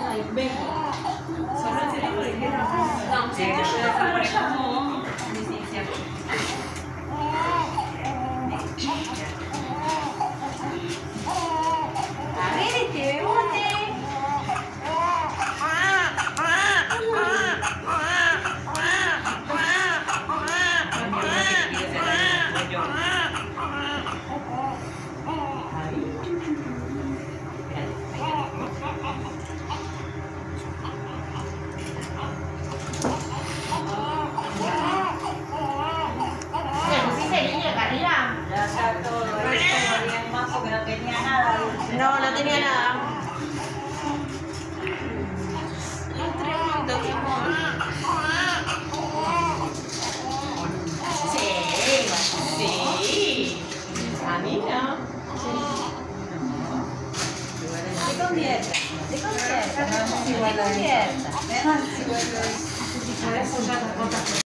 ahí, ven. Solo tiene por ejemplo. No, sí, yo voy a poner como licencia. A ver, bebote. Ya está todo esto bien más porque no tenía nada. No, no tenía nada. Sí. A mí no. Se convierta. Se convierta. Se convierta.